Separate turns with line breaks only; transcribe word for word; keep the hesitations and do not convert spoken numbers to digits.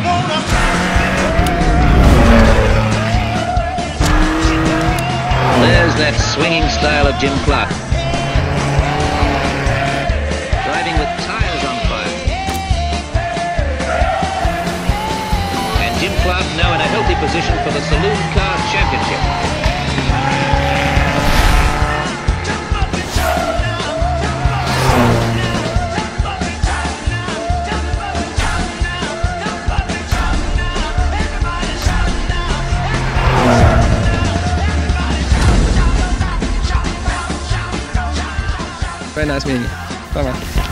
There's that swinging style of Jim Clark. Driving with tyres on fire. And Jim Clark now in a healthy position for the Saloon Car Championship.
Very nice meeting you. Bye bye.